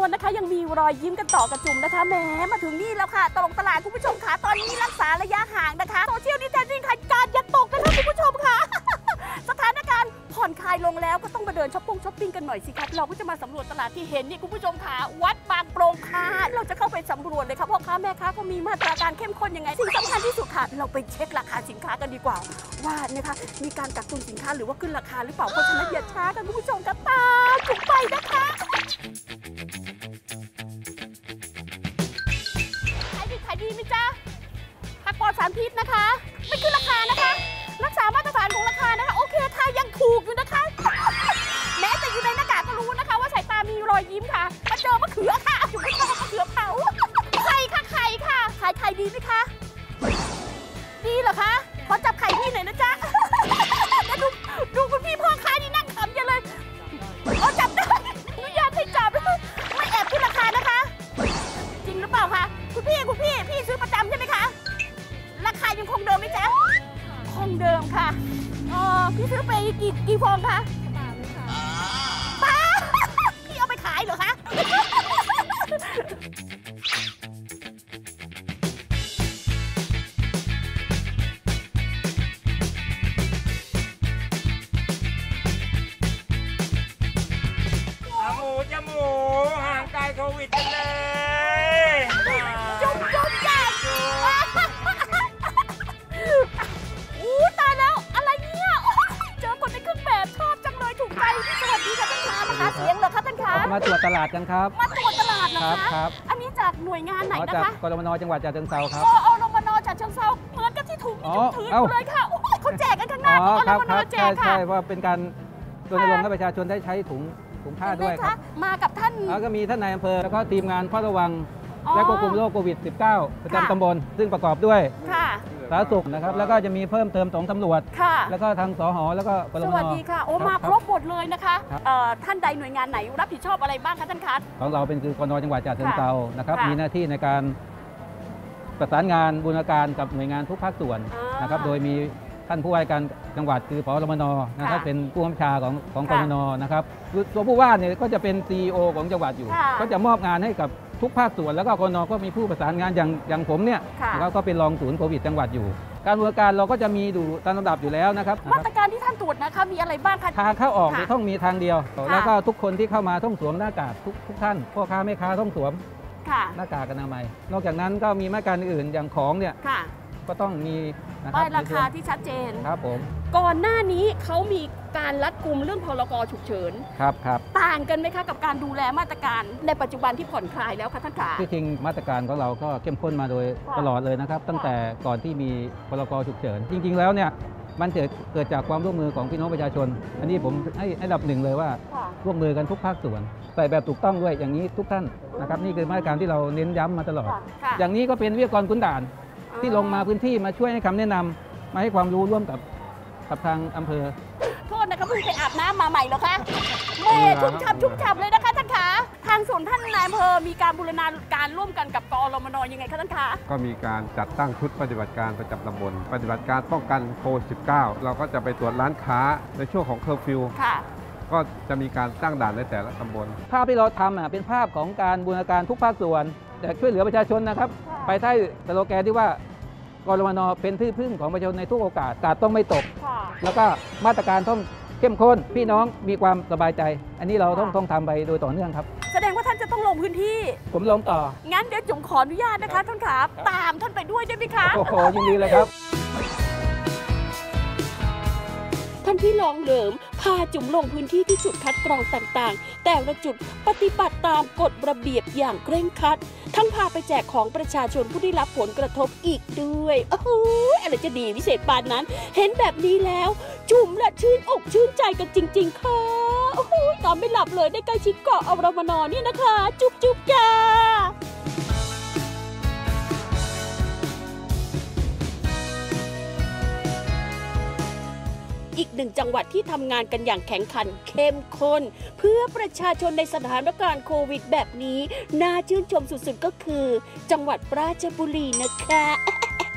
นะคะยังมีรอยยิ้มกันต่อกระจุ่มนะคะแหมมาถึงนี่แล้วค่ะตลาดคุณผู้ชมค่ะตอนนี้รักษาระยะห่างนะคะโซเชียลดิสแทนซิ่งค่ะการอย่าตกนะคะคุณผู้ชมค่ะ สถานการณ์ผ่อนคลายลงแล้วก็ต้องมาเดินช้อปปิ้งกันหน่อยสิครับเราก็จะมาสำรวจตลาดที่เห็นนี่คุณผู้ชมค่ะวัดบางโปร่งค่ะเราจะเข้าไปสำรวจเลยค่ะพ่อค้าแม่ค้าก็มีมาตรการเข้มข้นยังไงสิ่งสำคัญที่สุดค่ะเราไปเช็คราคาสินค้ากันดีกว่าว่านะคะมีการกักตุนสินค้าหรือว่าขึ้นราคาหรือเปล่าเพราะฉะนั้นอย่าช้ากันคุณผู้ชมครับตามถึงไปนะคะขายดีไหมจ๊ะผักปลอดสารพิษนะคะไม่ขึ้นราคานะคะรักษามาตรฐานของราคานะคะโอเคค่ะยังถูกอยู่นะคะแม้แต่อยู่ในหน้ากากก็รู้นะคะว่าสายตามีรอยยิ้มค่ะมาเจอมะเขือค่ะอยู่ไม่ชอบมะเขือเผาไข่ค่ะขายไข่ดีไหมคะดีเหรอคะขอจับไข่พี่หน่อยนะจ๊ะดูคุณพี่พ่อค้านี่นั่งขำอย่าเลยเอาจับได้อนุญาตให้จับไม่แอบขึ้นราคานะคะจริงหรือเปล่าคะคุณพี่ซื้อประจำใช่ไหมคะราคายังคงเดิมไหมจ๊ะคงเดิมค่ะพี่ซื้อไปกี่ฟองคะป้าพี่เอาไปขายเหรอคะจมูกห่างไกลโควิดกันเลยจุ๊บจับตายแล้วอะไรเนี่ยเจอคนในเครื่องแบบชอบจังเลยถูกใจสวัสดีค่ะท่านค้ามาหาเสียงเหรอคะท่านค้ามาตรวจตลาดกันครับมาตรวจตลาดเหรอคะครับอันนี้จากหน่วยงานไหนนะคะจากกรมน.จังหวัดฉะเชิงเทราครับอรมน.ฉะเชิงเทราเหมือนกับที่ถูกถือเลยค่ะเขาแจกกันข้างหน้าอรมน.แจกค่ะใช่ว่าเป็นการรณรงค์ให้ประชาชนได้ใช้ถุงผ้าด้วยครับมากับท่านแล้วก็มีท่านนายอำเภอแล้วก็ทีมงานเฝ้าระวังและควบคุมโรคโควิด -19 ประจำตำบลซึ่งประกอบด้วยสาธารณสุขนะครับแล้วก็จะมีเพิ่มเติมของตำรวจแล้วก็ทางสห.แล้วก็กรมน. สวัสดีค่ะมาครบหมดเลยนะคะท่านใดหน่วยงานไหนรับผิดชอบอะไรบ้างคะท่านคะของเราเป็นคือกรมน.จังหวัดฉะเชิงเทรานะครับมีหน้าที่ในการประสานงานบูรณาการกับหน่วยงานทุกภาคส่วนนะครับโดยมีท่านผู้ว่าการจังหวัดคือผอ.รมน.นะครับเป็นผู้บัญชาของกรมน.นะครับตัวผู้ว่าเนี่ยก็จะเป็น CEO ของจังหวัดอยู่ก็จะมอบงานให้กับทุกภาคส่วนแล้วก็กรมน.ก็มีผู้ประสานงานอย่างผมเนี่ยแล้วก็เป็นรองศูนย์โควิดจังหวัดอยู่การบูรณาการเราก็จะมีดูตามลำดับอยู่แล้วนะครับมาตรการที่ท่านตรวจนะคะมีอะไรบ้างคะทางเข้าออกต้องมีทางเดียวแล้วก็ทุกคนที่เข้ามาต้องสวมหน้ากากทุกท่านพ่อค้าแม่ค้าต้องสวมหน้ากากอนามัยนอกจากนั้นก็มีมาตรการอื่นอย่างของเนี่ยก็ต้องมีป้ายราคาที่ชัดเจนครับผมก่อนหน้านี้เขามีการรัดกุมเรื่องพรก.ฉุกเฉินครับต่างกันไหมคะกับการดูแลมาตรการในปัจจุบันที่ผ่อนคลายแล้วคะท่านขาที่จริงมาตรการของเราก็เข้มข้นมาโดยตลอดเลยนะครับตั้งแต่ก่อนที่มีพรก.ฉุกเฉินจริงๆแล้วเนี่ยมันเกิดจากความร่วมมือของพี่น้องประชาชนอันนี้ผมให้อันดับหนึ่งเลยว่าร่วมมือกันทุกภาคส่วนใส่แบบถูกต้องด้วยอย่างนี้ทุกท่านนะครับนี่คือมาตรการที่เราเน้นย้ำมาตลอดอย่างนี้ก็เป็นวิทยากรพื้นด่านที่ลงมาพื้นที่มาช่วยให้คำแนะนำมาให้ความรู้ร่วมกับทางอำเภอโทษนะคะเพิ่งไปอาบน้ำมาใหม่เหรอคะแม่ชุ่มฉ่ำเลยนะคะท่านขาทางส่วนท่านนายอำเภอมีการบูรณาการร่วมกันกับกรมน.ยังไงคะท่านคะก็มีการจัดตั้งชุดปฏิบัติการประจำตำบลปฏิบัติการป้องกันโควิด -19 เราก็จะไปตรวจร้านค้าในช่วงของเคอร์ฟิวก็จะมีการตั้งด่านในแต่ละตำบลภาพที่เราทำเป็นภาพของการบูรณาการทุกภาคส่วนแต่ช่วยเหลือประชาชนนะครับไปใต้สโลแกนที่ว่ากรมน.เป็นที่พึ่งของประชาชนในทุกโอกาสกาดต้องไม่ตกแล้วก็มาตรการต้องเข้มข้นพี่น้องมีความสบายใจอันนี้เราต้องทำไปโดยต่อเนื่องครับแสดงว่าท่านจะต้องลงพื้นที่ผมลงต่องั้นเดี๋ยวจุ๋มขออนุญาตนะคะท่านครับตามท่านไปด้วยได้ไหมคะโอ้โหยินดีเลยครับท่านพี่รองเหลิมพาจุ๋มลงพื้นที่ที่จุดคัดกรองต่างๆแต่ละจุดปฏิบัติตามกฎระเบียบอย่างเคร่งครัดทั้งพาไปแจกของประชาชนผู้ได้รับผลกระทบอีกด้วยโอ้โหอะไรจะดีวิเศษปานนั้นเห็นแบบนี้แล้วจุ๋มละชื่นอกชื่นใจกันจริงๆค่ะโอ้โหนอนไม่หลับเลยได้ใกล้ชิดเกาะอรมน.นี่นะคะจุ๊บจ้าอีกหนึ่งจังหวัดที่ทำงานกันอย่างแข็งขันเข้มข้นเพื่อประชาชนในสถานการณ์โควิดแบบนี้น่าชื่นชมสุดๆก็คือจังหวัดราชบุรีนะคะ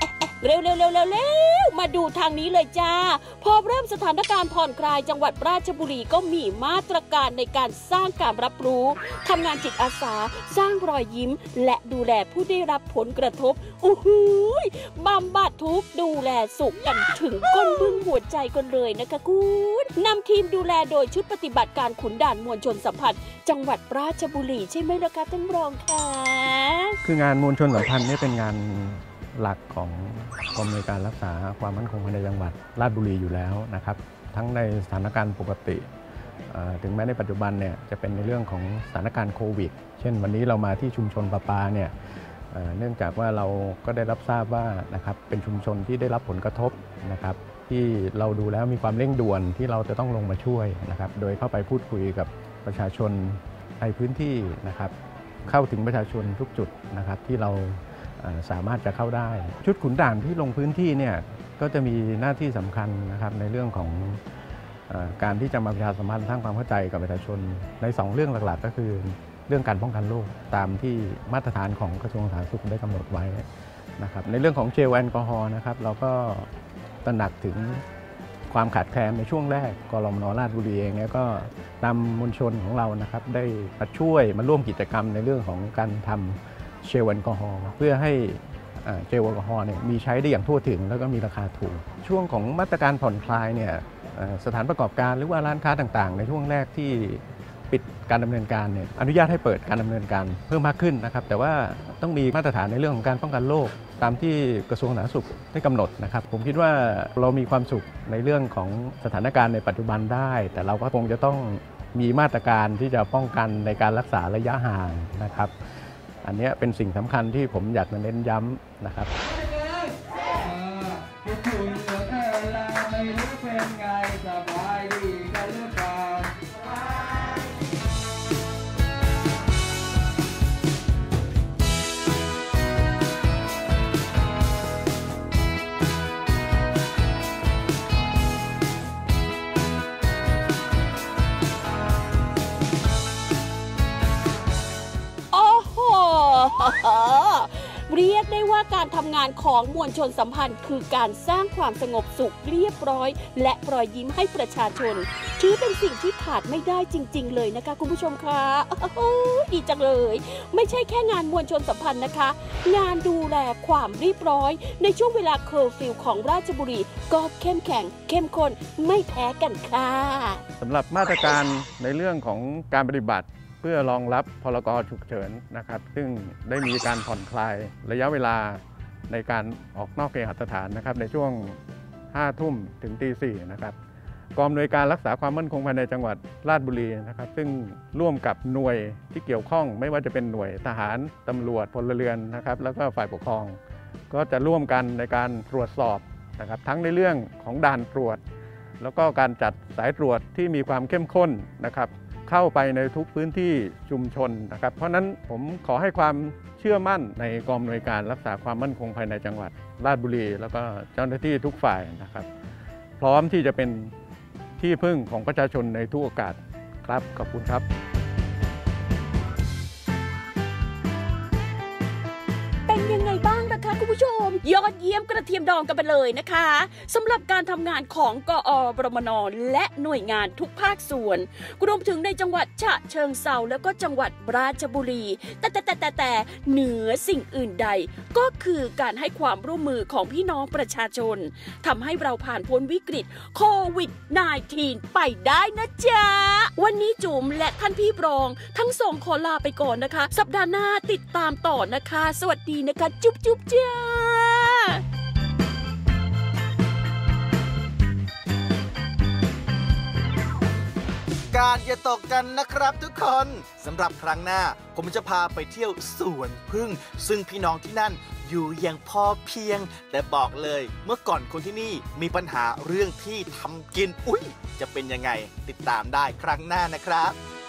เร็วมาดูทางนี้เลยจ้าพอเริ่มสถานการณ์ผ่อนคลายจังหวัดราชบุรีก็มีมาตรการในการสร้างการรับรู้ทำงานจิตอาสาสร้างรอยยิ้มและดูแลผู้ได้รับผลกระทบบำบัดทุกข์ดูแลสุขกันถึงก้นบึ้งหัวใจกันเลยนะคะคุณนำทีมดูแลโดยชุดปฏิบัติการขุนด่านมวลชนสัมพันธ์จังหวัดราชบุรีใช่ไหมล่ะคะท่านรองคะคืองานมวลชนสัมพันธ์นี่เป็นงานหลักของกองอำนวยการรักษาความมั่นคงภายในจังหวัดราชบุรีอยู่แล้วนะครับทั้งในสถานการณ์ปกติถึงแม้ในปัจจุบันเนี่ยจะเป็นในเรื่องของสถานการณ์โควิดเช่นวันนี้เรามาที่ชุมชนประปาเนี่ยเนื่องจากว่าเราก็ได้รับทราบว่านะครับเป็นชุมชนที่ได้รับผลกระทบนะครับที่เราดูแล้วมีความเร่งด่วนที่เราจะต้องลงมาช่วยนะครับโดยเข้าไปพูดคุยกับประชาชนในพื้นที่นะครับเข้าถึงประชาชนทุกจุดนะครับที่เราสามารถจะเข้าได้ชุดขุนด่านที่ลงพื้นที่เนี่ยก็จะมีหน้าที่สำคัญนะครับในเรื่องของการที่จะมาประชาสัมพันธ์สร้างความเข้าใจกับประชาชนใน2เรื่องหลักๆก็คือเรื่องการป้องกันโรคตามที่มาตรฐานของกระทรวงสาธารณสุขได้กำหนดไว้นะครับในเรื่องของเจลแอลกอฮอล์นะครับเราก็ตระหนักถึงความขาดแคลนในช่วงแรกกรมน.ราชบุรีเองเนี่ยก็นำมวลชนของเรานะครับได้มาช่วยมาร่วมกิจกรรมในเรื่องของการทำเจลแอลกอฮอล์เพื่อให้เจลแอลกอฮอล์เนี่ยมีใช้ได้อย่างทั่วถึงแล้วก็มีราคาถูกช่วงของมาตรการผ่อนคลายเนี่ยสถานประกอบการหรือว่าร้านค้าต่างๆในช่วงแรกที่ปิดการดำเนินการเนี่ยอนุญาตให้เปิดการดำเนินการเพิ่มมากขึ้นนะครับแต่ว่าต้องมีมาตรฐานในเรื่องของการป้องกันโรคตามที่กระทรวงสาธารณสุขได้กำหนดนะครับผมคิดว่าเรามีความสุขในเรื่องของสถานการณ์ในปัจจุบันได้แต่เราก็คงจะต้องมีมาตรการที่จะป้องกันในการรักษาระยะห่างนะครับอันนี้เป็นสิ่งสำคัญที่ผมอยากจะเน้นย้ำนะครับเรียกได้ว่าการทำงานของมวลชนสัมพันธ์คือการสร้างความสงบสุขเรียบร้อยและรอยยิ้มให้ประชาชนถือเป็นสิ่งที่ขาดไม่ได้จริงๆเลยนะคะคุณผู้ชมคะดีจังเลยไม่ใช่แค่งานมวลชนสัมพันธ์นะคะงานดูแลความเรียบร้อยในช่วงเวลาเคอร์ฟิวของราชบุรีก็เข้มแข็งเข้มข้นไม่แพ้กันค่ะสำหรับมาตรการในเรื่องของการปฏิบัติเพื่อรองรับพรก.ฉุกเฉินนะครับซึ่งได้มีการผ่อนคลายระยะเวลาในการออกนอกเคหสถานนะครับในช่วง 5 ทุ่มถึงตี 4นะครับกองอำนวยการรักษาความมั่นคงภายในจังหวัดราชบุรีนะครับซึ่งร่วมกับหน่วยที่เกี่ยวข้องไม่ว่าจะเป็นหน่วยทหารตำรวจพลเรือนนะครับแล้วก็ฝ่ายปกครองก็จะร่วมกันในการตรวจสอบนะครับทั้งในเรื่องของด่านตรวจแล้วก็การจัดสายตรวจที่มีความเข้มข้นนะครับเข้าไปในทุกพื้นที่ชุมชนนะครับเพราะนั้นผมขอให้ความเชื่อมั่นในกองอำนวยการรักษาความมั่นคงภายในจังหวัดราชบุรีแล้วก็เจ้าหน้าที่ทุกฝ่ายนะครับพร้อมที่จะเป็นที่พึ่งของประชาชนในทุกโอกาสครับขอบคุณครับคุณผู้ชมยอดเยี่ยมกระเทียมดองกันไปเลยนะคะสำหรับการทำงานของกอบรมน.และหน่วยงานทุกภาคส่วนรวมถึงในจังหวัดฉะเชิงเทราแล้วก็จังหวัดราชบุรีแต่เหนือสิ่งอื่นใดก็คือการให้ความร่วมมือของพี่น้องประชาชนทำให้เราผ่านพ้นวิกฤตโควิด -19 ไปได้นะจ๊ะวันนี้จุ๋มและท่านพี่รองทั้งสองขอลาไปก่อนนะคะสัปดาห์หน้าติดตามต่อนะคะสวัสดีนะคะจุ๊บจ้าการอย่าตกกันนะครับทุกคนสำหรับครั้งหน้าผมจะพาไปเที่ยวสวนผึ้งซึ่งพี่น้องที่นั่นอยู่อย่างพอเพียงแต่บอกเลยเมื่อก่อนคนที่นี่มีปัญหาเรื่องที่ทำกินจะเป็นยังไงติดตามได้ครั้งหน้านะครับ